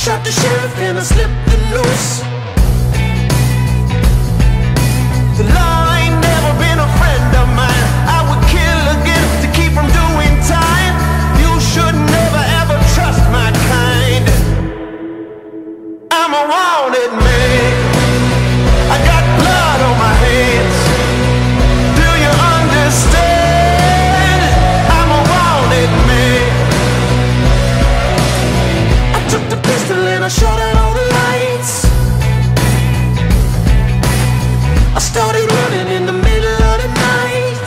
shot the sheriff and I slipped the noose. The law ain't never been a friend of mine. I would kill again to keep from doing time. You should never ever trust my kind. I'm a wanted man. I got blood on my hands. Do you understand? I'm a wanted man. I took the pistol and I shot out all the lights. I started running in the middle of the night.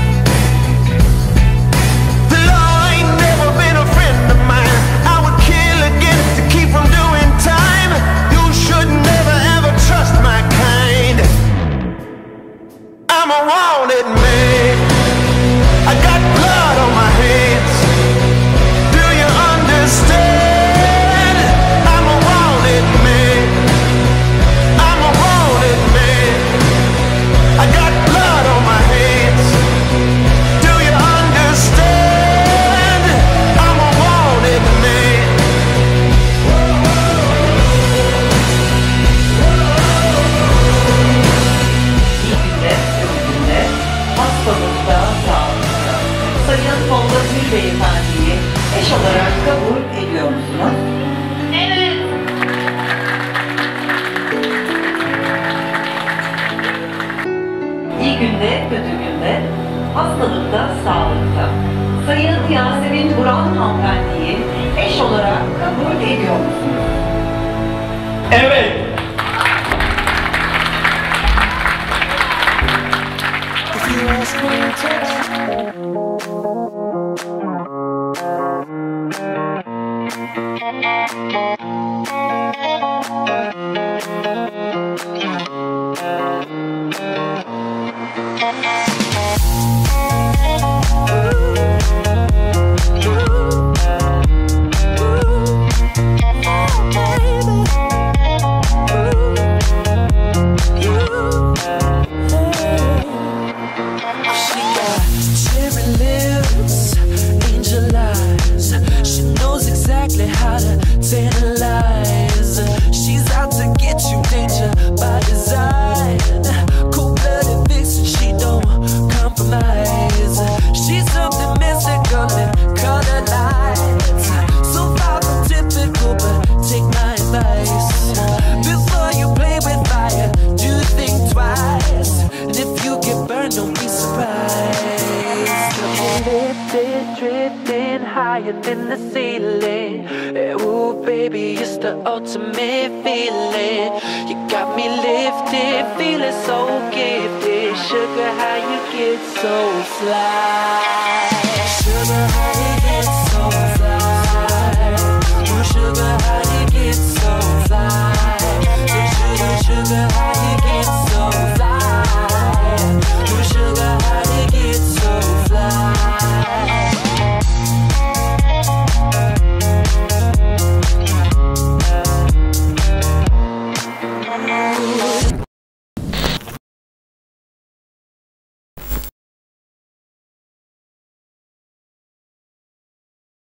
The law ain't never been a friend of mine. I would kill again to keep from doing time. You should never ever trust my kind. I'm a wanted man. I got blood on my hands. Do you understand? I'm a wanted man. I'm a wanted man. I got blood on my hands. Do you understand? I'm a wanted man. İyi günde, kötü günde, hastalıkta, sağlıkta. Sayın Tolga Gül Beyefendi'yi eş olarak kabul ediyor musunuz? Evet. İyi günde, kötü günde, hastalıkta, sağlıkta. Sayın Yasemin Buran hanımefendiyi eş olarak kabul ediyor musunuz? Evet. If you ask me to She got cherry lips, angel eyes. She knows exactly how to tantalize. She's out to get you, danger by design. Cold-blooded vixen, she don't compromise. She's something mystical and color lights. So far from typical, but take my advice. Before you play with fire, do think twice. And if you get burned, don't be surprised. Lifted, drifting higher than the ceiling. Ooh, baby, it's the ultimate feeling. You got me lifted, feeling so gifted. Sugar, how you get so fly? Sugar, how you